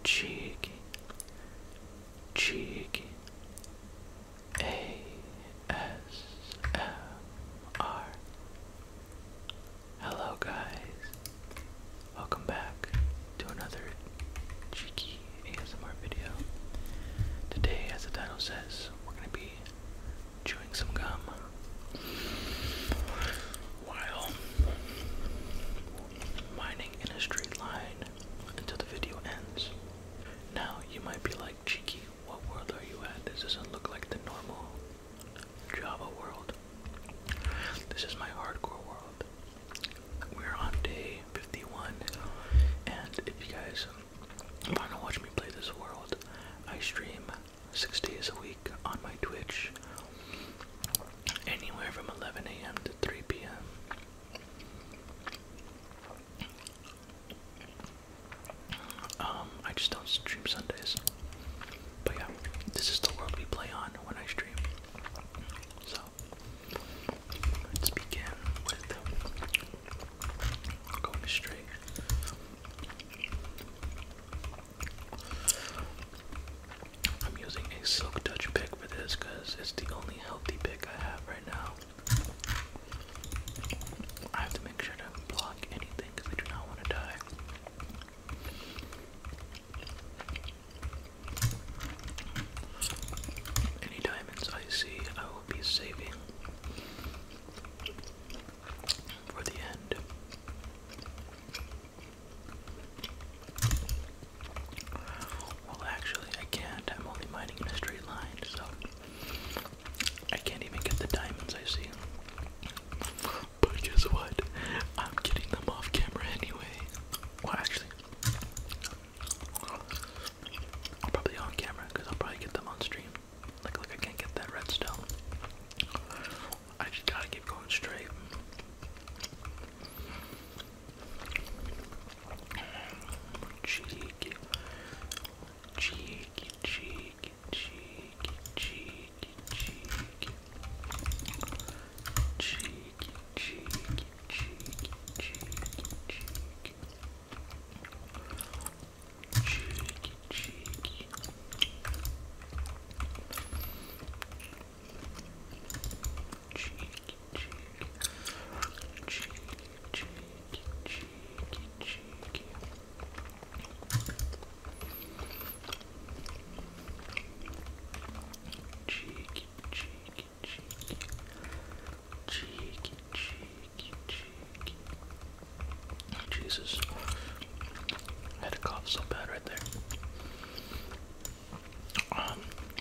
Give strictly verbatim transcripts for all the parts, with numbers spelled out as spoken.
cheeky, cheeky, A S M R. Hello guys, welcome back to another cheeky A S M R video. Today, as the title says, we're going to be chewing some gum while mining in a straight line until the video ends. Now, you might be like, Cheeky, what world are you at? This doesn't look like the normal Java world. This is my hardcore world. We're on day fifty-one, and if you guys want to watch me play this world, I stream six days a week on my Twitch, anywhere from eleven A M to three P M Um, I just don't stream Sundays. But yeah, this is the world we play on when I stream. So, let's begin with going straight. I'm using a Silk Touch pick for this because it's the only healthy pick I have right now. I have to make sure to block anything because I do not want to die. Any diamonds I see, I will be saving for the end. Well, actually, I can't. I'm only mining in a straight line, so I can't even get the diamonds I see. But guess what? I'm getting them off camera anyway. Well, actually, I'll probably on camera because I'll probably get them on stream. Like, look, I can't get that redstone. I just gotta keep going straight. Cheeky, cheeky, cheeky, cheeky, cheeky, cheeky, cheeky, cheeky, cheeky, cheeky, cheeky, cheeky, cheeky. Cheeky, cheeky, cheeky, cheeky, cheeky, cheeky. Cheeky, cheeky, cheeky, cheeky, cheeky, cheeky. Jesus, I had a cough so bad right there. Um,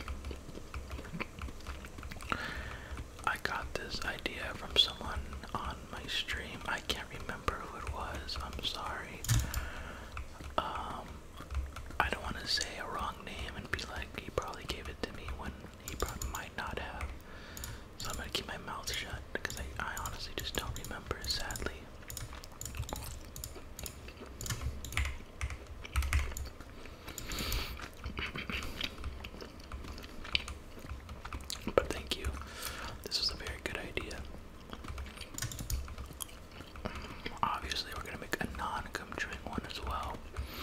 I got this idea from someone on my stream. I can't remember who it was. I'm sorry. Um, I don't want to say a wrong name and be like, he probably gave it to me when he probably might not have. So I'm gonna keep my mouth shut because I, I honestly just don't remember, sadly. But thank you. This was a very good idea. Obviously, we're gonna make a non-gum chewing one as well.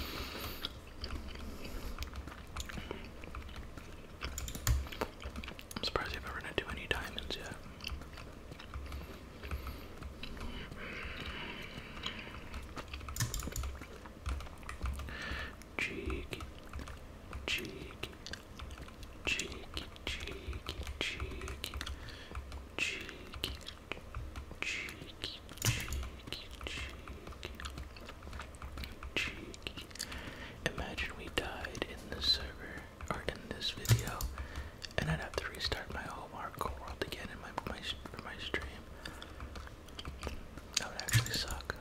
I'm surprised if we're gonna do any diamonds yet. Cheeky, cheeky, cheeky, cheeky, cheeky, cheeky, cheeky, cheeky, cheeky, cheeky. Imagine we died in this server, or in this video, and I'd have to restart my whole hardcore world again in my, my, for my stream. That would actually suck.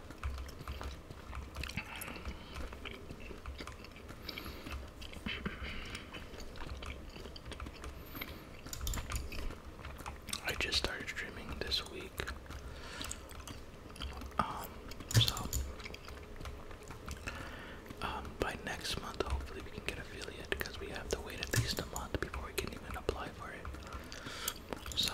I just started streaming this week. Um, so, um, by next month, hopefully we can get affiliate because we have to wait at least a month before we can even apply for it. So,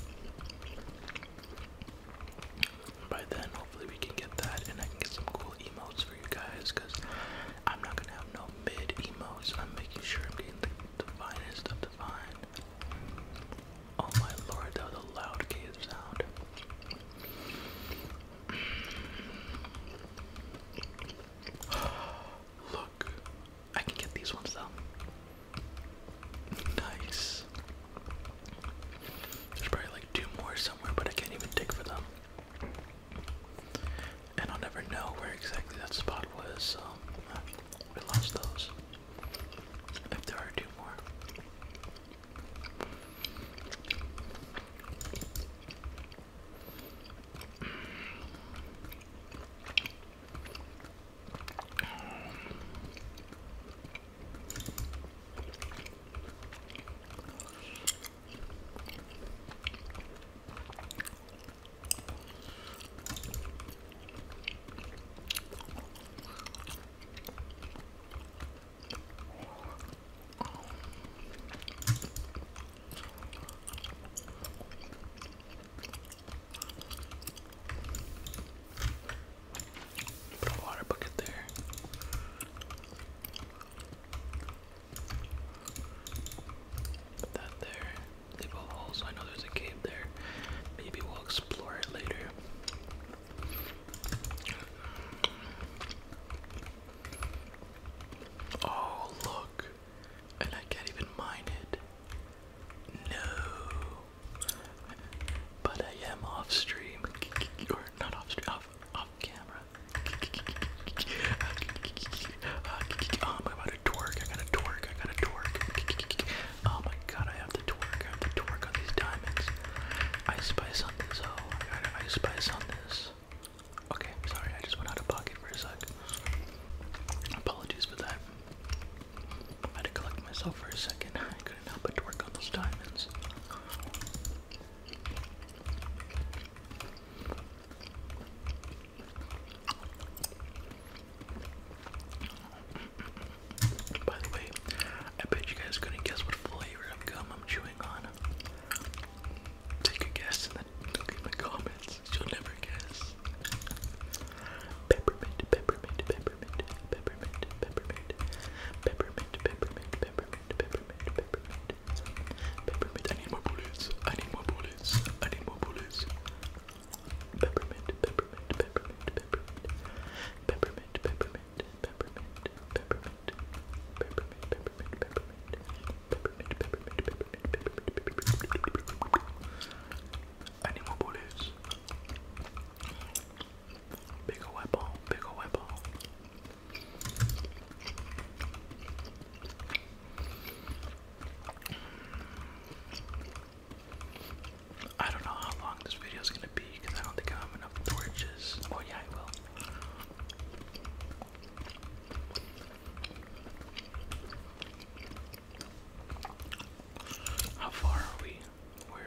by then, hopefully we can get that and I can get some cool emotes for you guys because I'm not gonna have no mid emotes. So for a second, I couldn't help but to work on those diamonds. By the way, I bet you guys couldn't guess what flavor of gum I'm chewing on. Take a guess and then look in the comments. You'll never guess. Peppermint, peppermint, peppermint, peppermint, peppermint, peppermint, peppermint, peppermint, peppermint, peppermint, peppermint. I need more bullets. I need more bullets. I need more bullets. Peppermint, peppermint, peppermint, peppermint, peppermint, peppermint, peppermint, peppermint, peppermint, peppermint, peppermint, peppermint, peppermint, peppermint. I need more bullets. Big ol' weapon, big ol' weapon. I don't know how long this video is gonna be because I don't think I have enough torches. Oh yeah, I will. How far are we? We're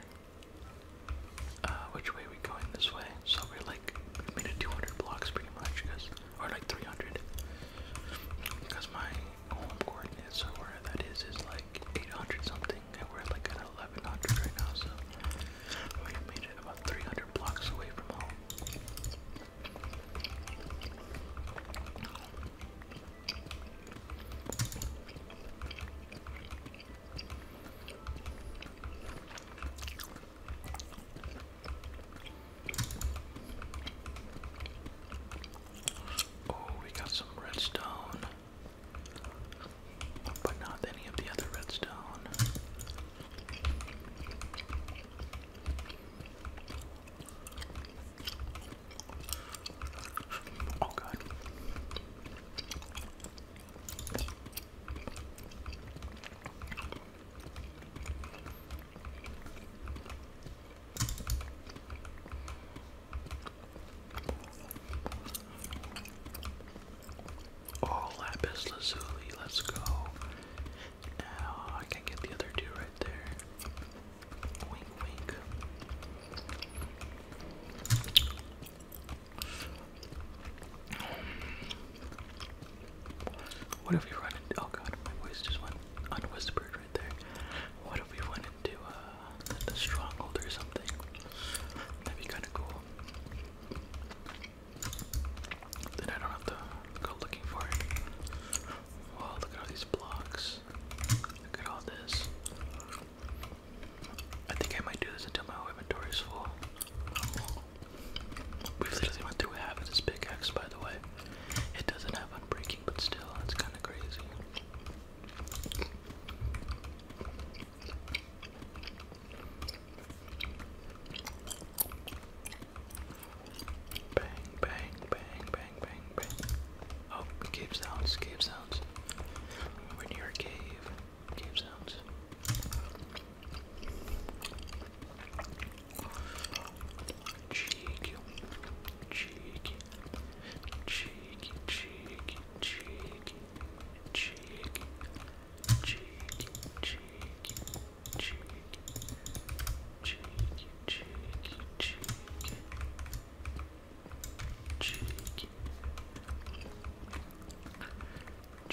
uh, which way are we going? This way. So we're like we made it two hundred blocks pretty much, because or like three hundred. Because my home coordinates or where that is is like eight hundred something, and we're like at eleven hundred right now. So we made it about three hundred blocks away from home. Oh, we got some redstone, but not any of the other redstone. Oh god. Oh, lapis lazuli, let's go. Now I can get the other two right there. Wink, wink. What if we run into? Oh god, my voice just went unwhispered right there. What if we went into uh, the stronghold or something? That'd be kind of cool. Then I don't have to go looking for it. Wow, look at all these blocks. Look at all this. I think I might do this until my inventory is full. We've literally went through half of this pickaxe, by the way. It doesn't have unbreaking, but still, it's kind of crazy. Bang, bang, bang, bang, bang, bang. Oh, cave sounds, cave sounds. We're near a cave. Cave sounds. Cheeky, cheeky, cheeky, cheeky, cheeky, cheeky, cheeky, cheeky, cheeky, cheeky, cheeky, cheeky, cheeky.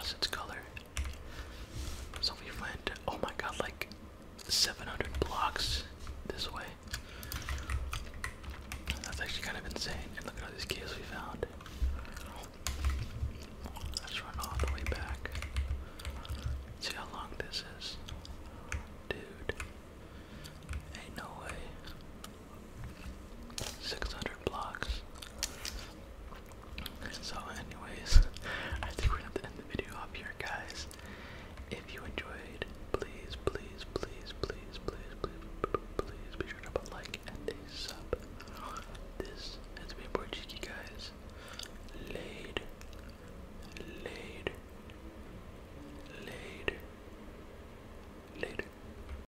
its color. So we went, oh my god, like seven hundred blocks this way. That's actually kind of insane. And look at all these caves we found.